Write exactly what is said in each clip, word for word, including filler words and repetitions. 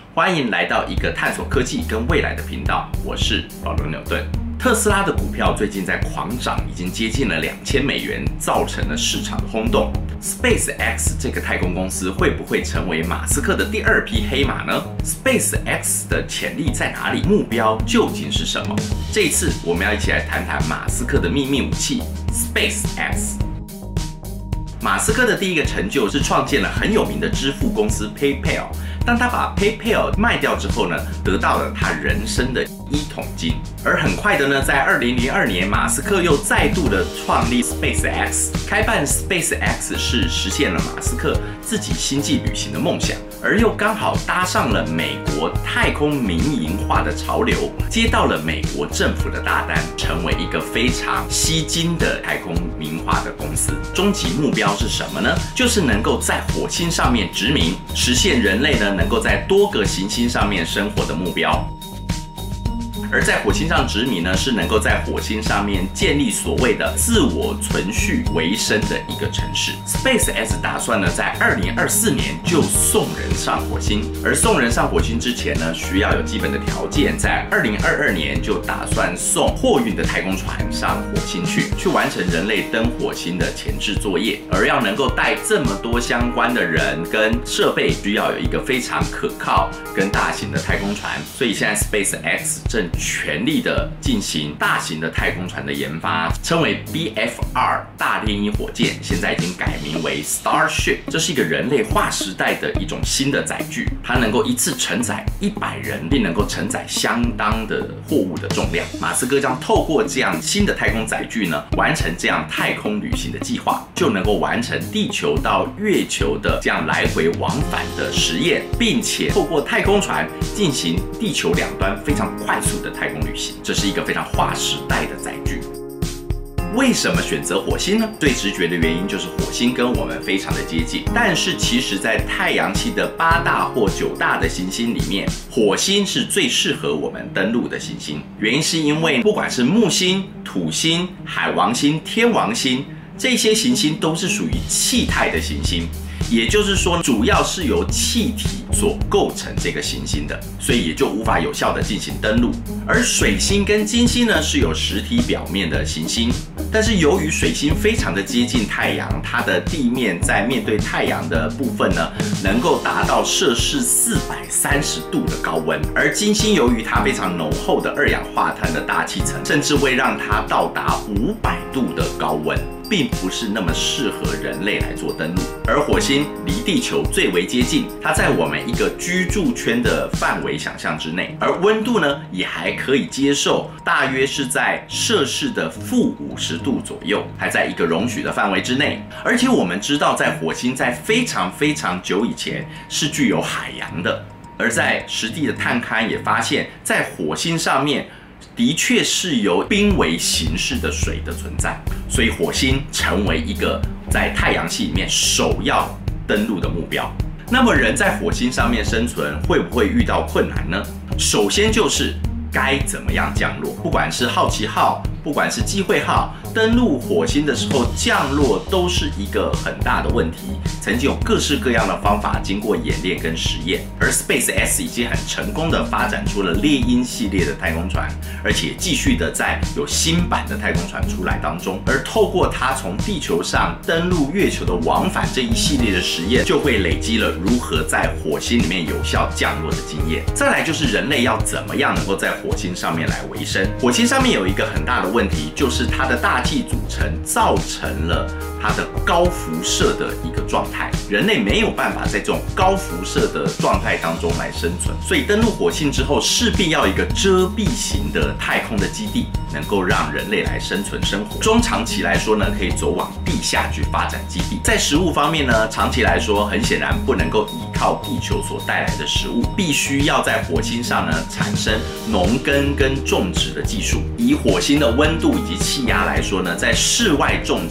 欢迎来到一个探索科技跟未来的频道，我是保罗纽顿。特斯拉的股票最近在狂涨，已经接近了两千美元，造成了市场的轰动。SpaceX 这个太空公司会不会成为马斯克的第二匹黑马呢 ？SpaceX 的潜力在哪里？目标究竟是什么？这一次我们要一起来谈谈马斯克的秘密武器 SpaceX。马斯克的第一个成就是创建了很有名的支付公司 PayPal。当他把 PayPal 卖掉之后呢，得到了他人生的一桶金。而很快的呢，在二零零二年，马斯克又再度的创立 SpaceX。开办 SpaceX 是实现了马斯克自己星际旅行的梦想，而又刚好搭上了美国太空民营化的潮流，接到了美国政府的大单，成为一个非常吸金的太空民营化的公司。终极目标是什么呢？就是能够在火星上面殖民，实现人类呢能够在多个行星上面生活的目标。而在火星上殖民呢，是能够在火星上面建立所谓的自我存续维生的一个城市。SpaceX 打算呢，在二零二四年就送人上火星，而送人上火星之前呢，需要有基本的条件，在二零二二年就打算送货运的太空船上火星去，去完成人类登火星的前置作业。而要能够带这么多相关的人跟设备，需要有一个非常可靠跟大型的太空船。所以现在 SpaceX 正全力的进行大型的太空船的研发，称为 B F R 大猎鹰火箭，现在已经改名为 Starship。这是一个人类划时代的一种新的载具，它能够一次承载一百人，并能够承载相当的货物的重量。马斯克将透过这样新的太空载具呢，完成这样太空旅行的计划，就能够完成地球到月球的这样来回往返的实验，并且透过太空船进行地球两端非常快速的太空旅行，这是一个非常划时代的载具。为什么选择火星呢？最直觉的原因就是火星跟我们非常的接近，但是其实在太阳系的八大或九大的行星里面，火星是最适合我们登陆的行星。原因是因为不管是木星、土星、海王星、天王星，这些行星都是属于气态的行星。也就是说，主要是由气体所构成这个行星的，所以也就无法有效的进行登陆。而水星跟金星呢，是有实体表面的行星，但是由于水星非常的接近太阳，它的地面在面对太阳的部分呢，能够达到摄氏四百三十度的高温，而金星由于它非常浓厚的二氧化碳的大气层，甚至会让它到达五百度的高温，并不是那么适合人类来做登陆。而火星离地球最为接近，它在我们一个居住圈的范围想象之内，而温度呢也还可以接受，大约是在摄氏的负五十度左右，还在一个容许的范围之内。而且我们知道，在火星在非常非常久以前是具有海洋的，而在实地的探勘也发现，在火星上面的确是由冰为形式的水的存在，所以火星成为一个在太阳系里面首要登陆的目标。那么人在火星上面生存会不会遇到困难呢？首先就是该怎么样降落，不管是好奇号，不管是机会号，登陆火星的时候降落都是一个很大的问题。曾经有各式各样的方法经过演练跟实验，而 SpaceX 已经很成功的发展出了猎鹰系列的太空船，而且继续的在有新版的太空船出来当中。而透过它从地球上登陆月球的往返这一系列的实验，就会累积了如何在火星里面有效降落的经验。再来就是人类要怎么样能够在火星上面来维生。火星上面有一个很大的问题，就是它的大气组成造成了它的高辐射的一个状态，人类没有办法在这种高辐射的状态当中来生存，所以登陆火星之后，势必要一个遮蔽型的太空的基地，能够让人类来生存生活。中长期来说呢，可以走往地下去发展基地。在食物方面呢，长期来说，很显然不能够依靠地球所带来的食物，必须要在火星上呢产生农耕跟种植的技术。以火星的温度以及气压来说呢，在室外种植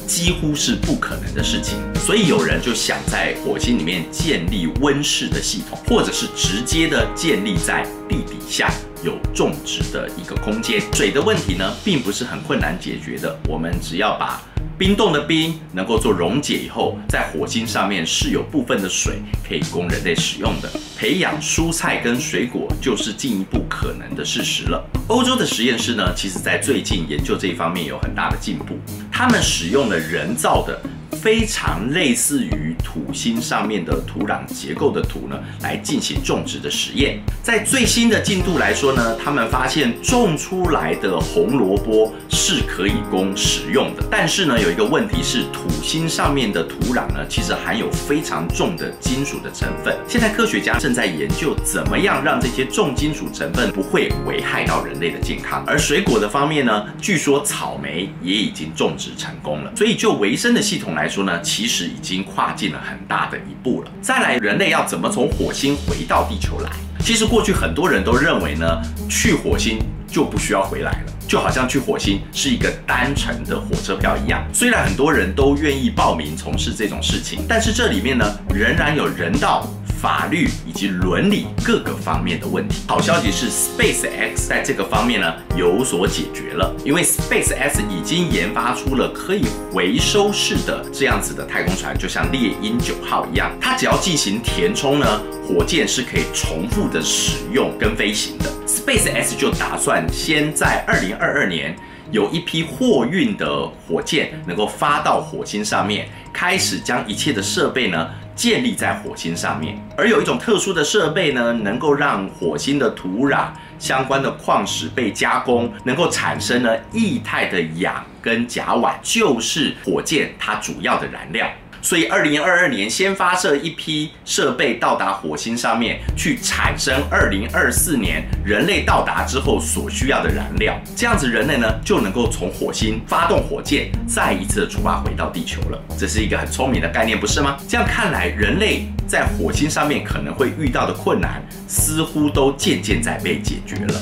几乎是不可能的事情。所以有人就想在火星里面建立温室的系统，或者是直接的建立在地底下有种植的一个空间。水的问题呢，并不是很困难解决的，我们只要把冰冻的冰能够做溶解以后，在火星上面是有部分的水可以供人类使用的。培养蔬菜跟水果就是进一步可能的事实了。欧洲的实验室呢，其实在最近研究这一方面有很大的进步，他们使用了人造的非常类似于土星上面的土壤结构的土呢，来进行种植的实验。在最新的进度来说呢，他们发现种出来的红萝卜是可以供食用的。但是呢，有一个问题是，土星上面的土壤呢，其实含有非常重的金属的成分。现在科学家正在研究怎么样让这些重金属成分不会危害到人类的健康。而水果的方面呢，据说草莓也已经种植成功了。所以就维生的系统来说呢，其实已经跨进了很大的一步了。再来，人类要怎么从火星回到地球来？其实过去很多人都认为呢，去火星就不需要回来了，就好像去火星是一个单程的火车票一样。虽然很多人都愿意报名从事这种事情，但是这里面呢，仍然有人道、法律以及伦理各个方面的问题。好消息是 SpaceX 在这个方面呢有所解决了，因为 SpaceX 已经研发出了可以回收式的这样子的太空船，就像猎鹰九号一样，它只要进行填充呢，火箭是可以重复的使用跟飞行的。SpaceX 就打算先在二零二二年有一批货运的火箭能够发到火星上面，开始将一切的设备呢建立在火星上面。而有一种特殊的设备呢，能够让火星的土壤相关的矿石被加工，能够产生呢液态的氧跟甲烷，就是火箭它主要的燃料。所以二零二二年先发射一批设备到达火星上面，去产生二零二四年人类到达之后所需要的燃料。这样子人类呢就能够从火星发动火箭，再一次的出发回到地球了。这是一个很聪明的概念，不是吗？这样看来，人类在火星上面可能会遇到的困难，似乎都渐渐在被解决了。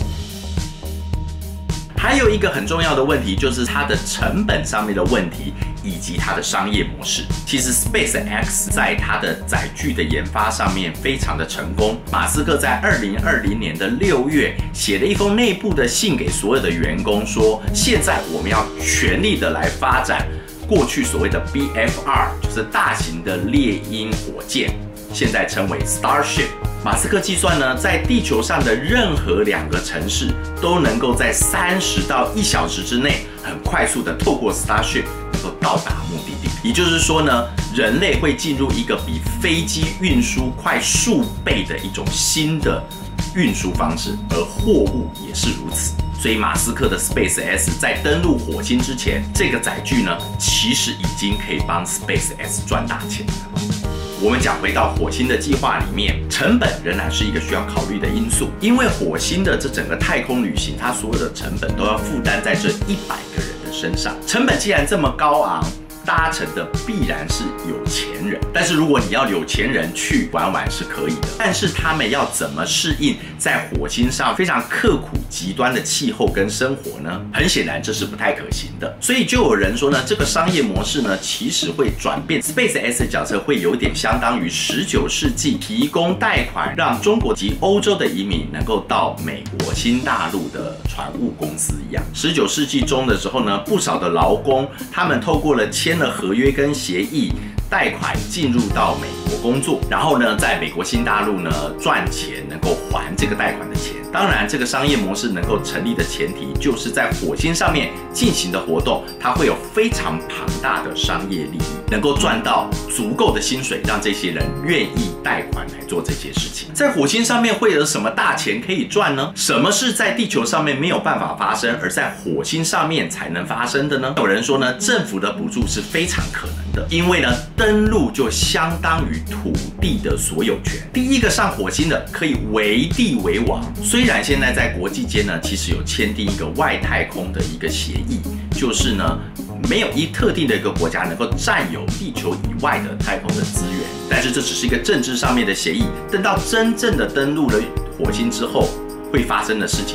还有一个很重要的问题，就是它的成本上面的问题，以及它的商业模式。其实 SpaceX 在它的载具的研发上面非常的成功。马斯克在二零二零年的六月写了一封内部的信给所有的员工，说现在我们要全力的来发展过去所谓的 B F R， 就是大型的猎鹰火箭，现在称为 Starship。马斯克计算呢，在地球上的任何两个城市都能够在三十到一小时之内，很快速的透过 Starship 能够到达目的地。也就是说呢，人类会进入一个比飞机运输快数倍的一种新的运输方式，而货物也是如此。所以马斯克的 SpaceX 在登陆火星之前，这个载具呢，其实已经可以帮 SpaceX 赚大钱了。我们讲回到火星的计划里面，成本仍然是一个需要考虑的因素，因为火星的这整个太空旅行，它所有的成本都要负担在这一百个人的身上。成本既然这么高昂，搭乘的必然是有钱人。但是如果你要有钱人去玩玩是可以的，但是他们要怎么适应在火星上非常刻苦极端的气候跟生活呢？很显然这是不太可行的。所以就有人说呢，这个商业模式呢，其实会转变。SpaceX 的角色会有点相当于十九世纪提供贷款让中国及欧洲的移民能够到美国新大陆的船务公司一样。十九世纪中的时候呢，不少的劳工他们透过了签了合约跟协议，贷款进入到美国工作，然后呢，在美国新大陆呢赚钱，能够还这个贷款的钱。当然，这个商业模式能够成立的前提，就是在火星上面进行的活动，它会有非常庞大的商业利益，能够赚到足够的薪水，让这些人愿意贷款来做这些事情。在火星上面会有什么大钱可以赚呢？什么是在地球上面没有办法发生，而在火星上面才能发生的呢？有人说呢，政府的补助是非常可能的，因为呢，登陆就相当于土地的所有权。第一个上火星的可以为地为王。虽然现在在国际间呢，其实有签订一个外太空的一个协议，就是呢，没有一特定的一个国家能够占有地球以外的太空的资源，但是这只是一个政治上面的协议。等到真正的登陆了火星之后，会发生的事情，大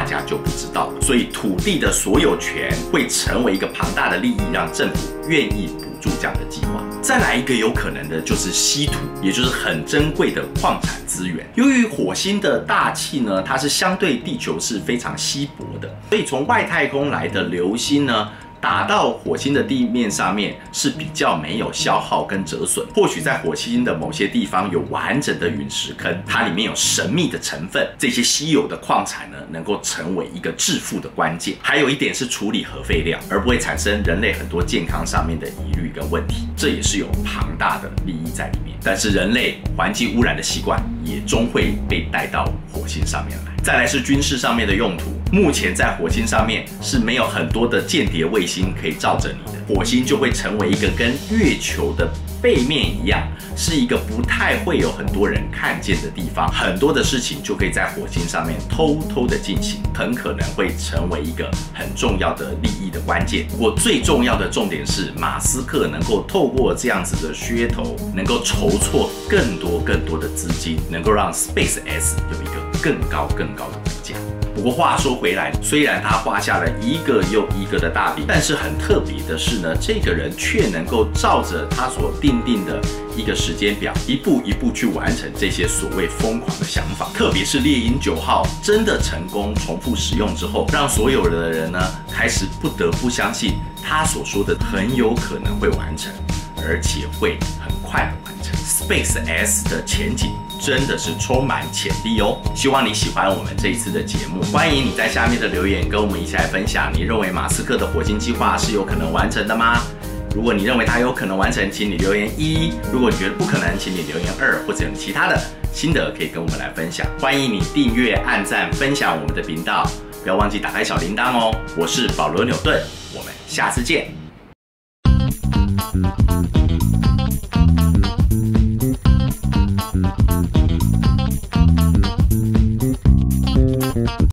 大家就不知道了。所以土地的所有权会成为一个庞大的利益，让政府愿意补助这样的计划。再来一个有可能的就是稀土，也就是很珍贵的矿产资源。由于火星的大气呢，它是相对地球是非常稀薄的，所以从外太空来的流星呢，打到火星的地面上面是比较没有消耗跟折损。或许在火星的某些地方有完整的陨石坑，它里面有神秘的成分，这些稀有的矿产呢，能够成为一个致富的关键。还有一点是处理核废料，而不会产生人类很多健康上面的疑虑跟问题，这也是有庞大的利益在里面。但是人类环境污染的习惯也终会被带到火星上面来。再来是军事上面的用途，目前在火星上面是没有很多的间谍卫星可以照着你的，火星就会成为一个跟月球的背面一样，是一个不太会有很多人看见的地方，很多的事情就可以在火星上面偷偷的进行，很可能会成为一个很重要的利益的关键。不过最重要的重点是，马斯克能够透过这样子的噱头，能够筹措更多更多的资金，能够让 SpaceX 有一个更高更高的股价。不过话说回来，虽然他画下了一个又一个的大饼，但是很特别的是呢，这个人却能够照着他所定定的一个时间表，一步一步去完成这些所谓疯狂的想法。特别是猎鹰九号真的成功重复使用之后，让所有的人呢开始不得不相信他所说的很有可能会完成，而且会很快的完成。SpaceX 的前景真的是充满潜力哦！希望你喜欢我们这一次的节目，欢迎你在下面的留言跟我们一起来分享，你认为马斯克的火星计划是有可能完成的吗？如果你认为它有可能完成，请你留言一；如果你觉得不可能，请你留言二，或者有其他的心得可以跟我们来分享。欢迎你订阅、按赞、分享我们的频道，不要忘记打开小铃铛哦！我是保罗·纽顿，我们下次见。